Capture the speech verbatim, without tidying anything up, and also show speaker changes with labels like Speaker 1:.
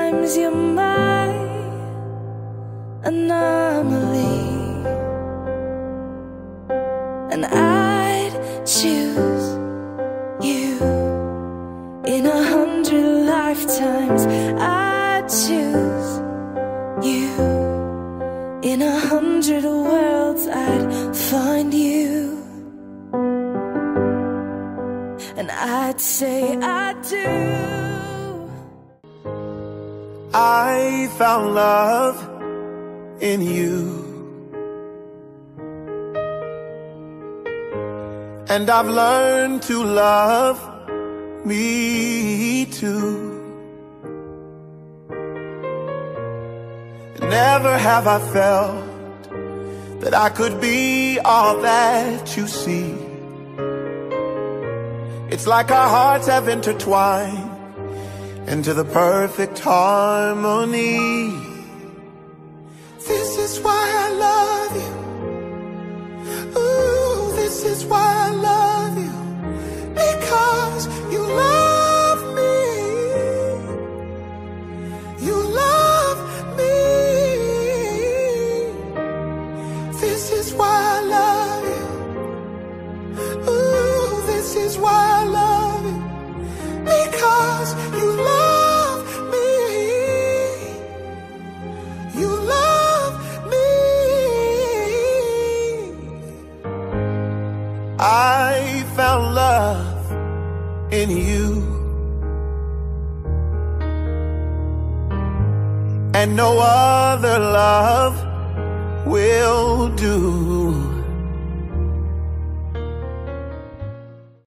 Speaker 1: Sometimes you're my anomaly, and I'd choose you in a hundred lifetimes. I'd choose you in a hundred worlds. I'd find you, and I'd say I do.
Speaker 2: I found love in you, and I've learned to love me too. Never have I felt that I could be all that you see. It's like our hearts have intertwined into the perfect harmony. This is why I love you. Ooh, this is why I love you. Because you love me. You love me. This is why I love you. Ooh, this is why I love you. Because you love me. You love me. I found love in you, and no other love will do.